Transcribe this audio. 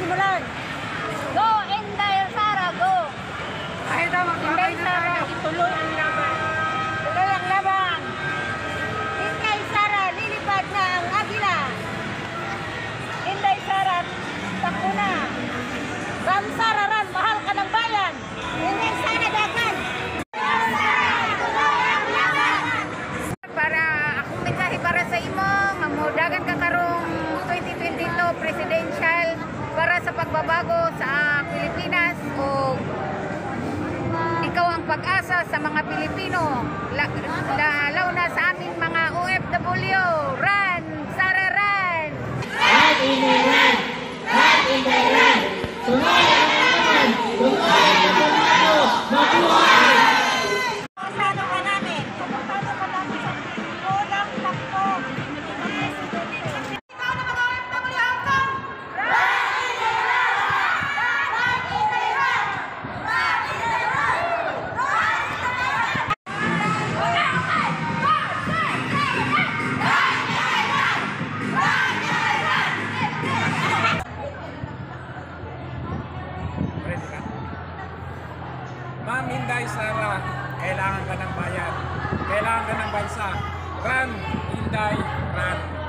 simulan. Go, Inday Sara, go! Inday Sara, ituloy ang laban. Tuloy ang laban. Inday Sara, lilipad na ang agila. Inday Sara, takbo na. Ram Sara, ram, mahal ka ng bayan. Inday Sara, dakan. Para akong mensahe para sa imo, mamudagan ka karong 2022 presidential para sa pagbabago sa Pilipinas o ikaw ang pag-asa sa mga Pilipino, lalo na sa aming mga OFW. Run, Sara, run! Run, Inday, run! Run, Inday, run! Tuloy ang laban! Tuloy ang pagbabago! Mabuhay! Pasado ka namin. Pasado ka namin sa unang takbo. Ikaw na mag-OFW hanggang Run, Inday, run! Run, Inday, run! Run, Inday, run! Run, Inday, run! Ready ka? Ma'am Inday Sara, kailangan ka ng bayan. Kailangan ka ng bansa. Run, Inday, run.